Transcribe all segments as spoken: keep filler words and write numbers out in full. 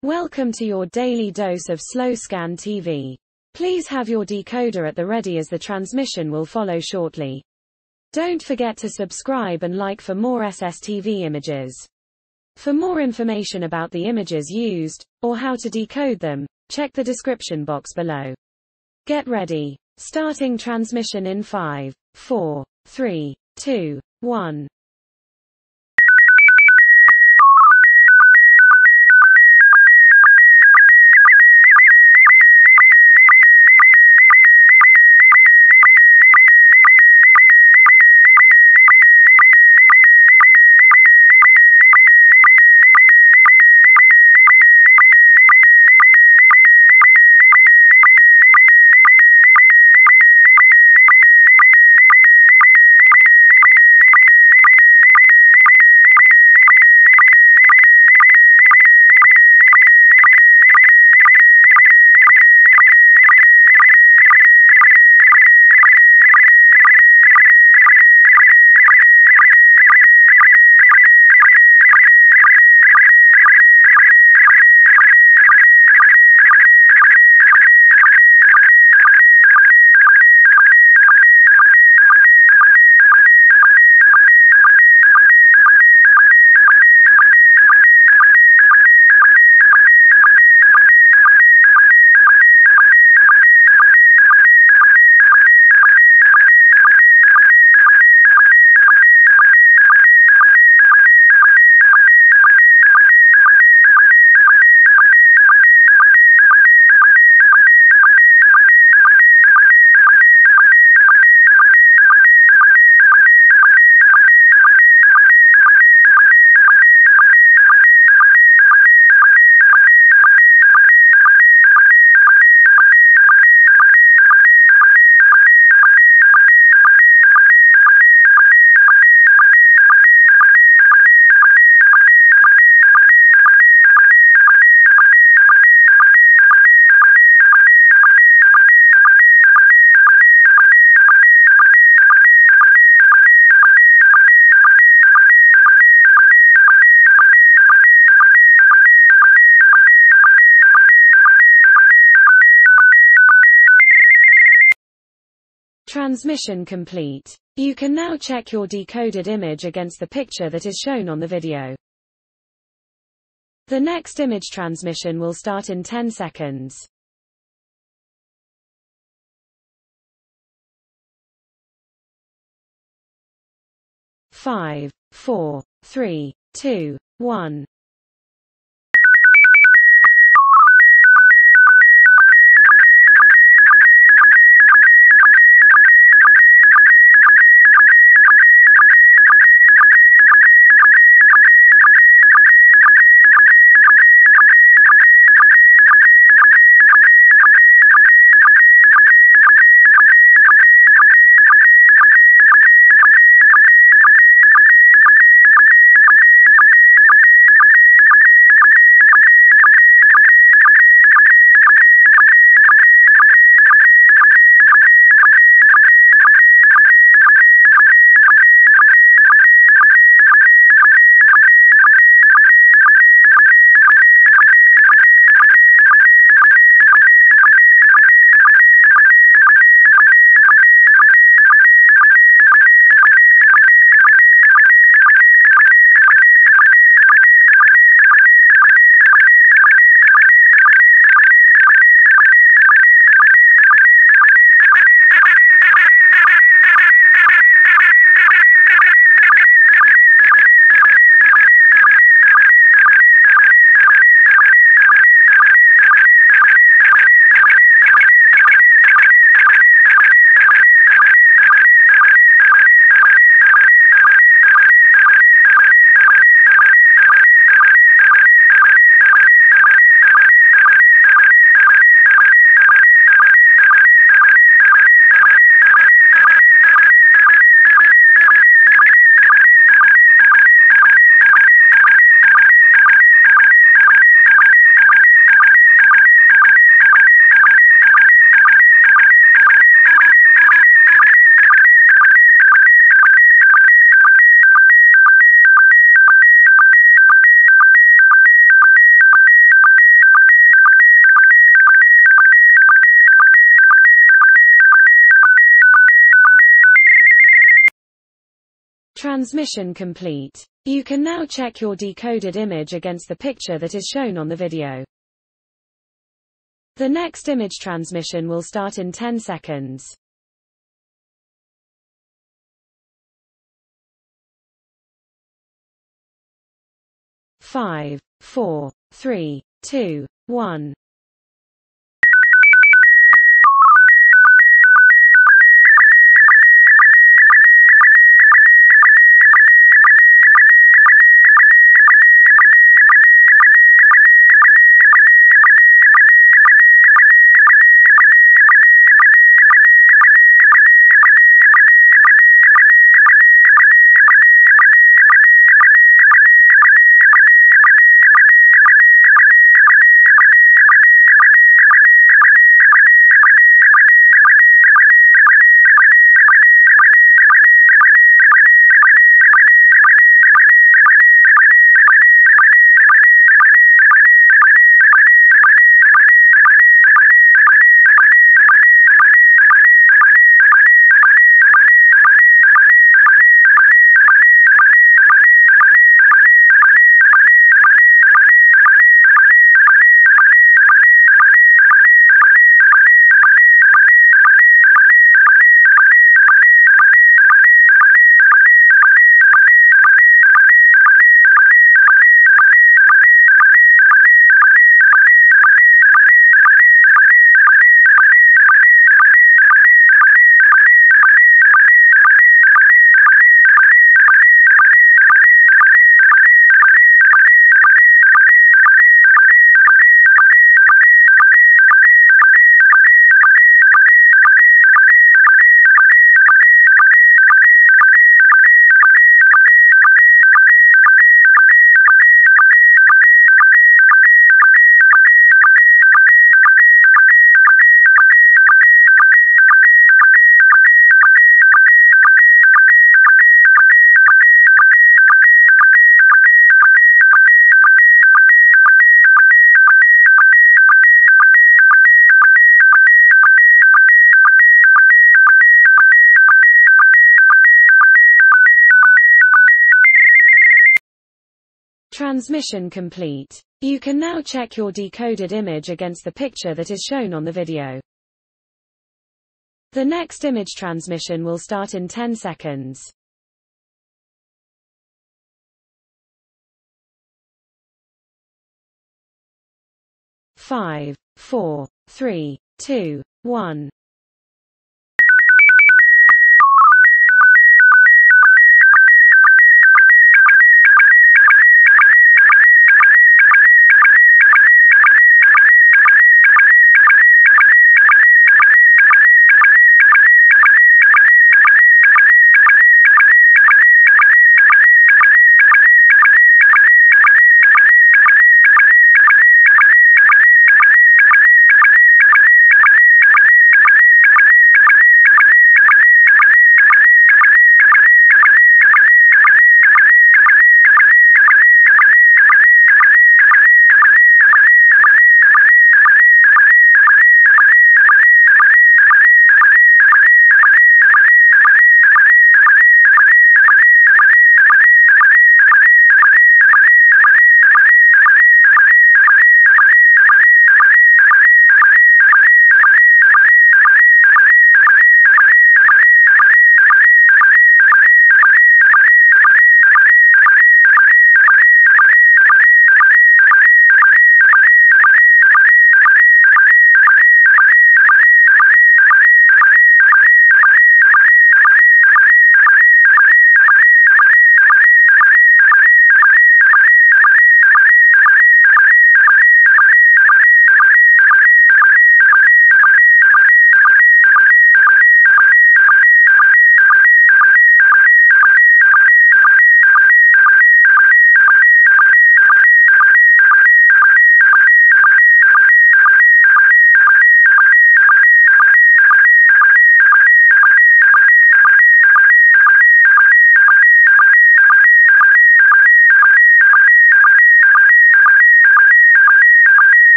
Welcome to your daily dose of slow scan T V. Please have your decoder at the ready as the transmission will follow shortly. Don't forget to subscribe and like for more S S T V images. For more information about the images used, or how to decode them, check the description box below. Get ready. Starting transmission in five, four, three, two, one. Transmission complete. You can now check your decoded image against the picture that is shown on the video. The next image transmission will start in ten seconds. five, four, three, two, one. Transmission complete. You can now check your decoded image against the picture that is shown on the video. The next image transmission will start in ten seconds. Five, four, three, two, one. Transmission complete. You can now check your decoded image against the picture that is shown on the video. The next image transmission will start in ten seconds. Five, four, three, two, one.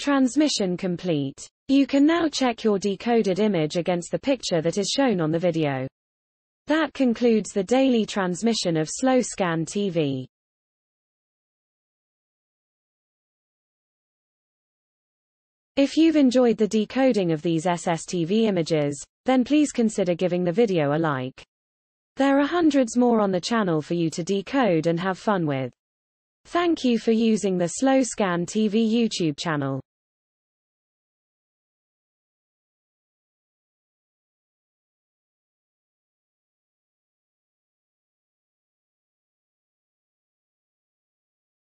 Transmission complete. You can now check your decoded image against the picture that is shown on the video. That concludes the daily transmission of slow scan T V. If you've enjoyed the decoding of these S S T V images, then please consider giving the video a like. There are hundreds more on the channel for you to decode and have fun with. Thank you for using the Slow Scan T V YouTube channel.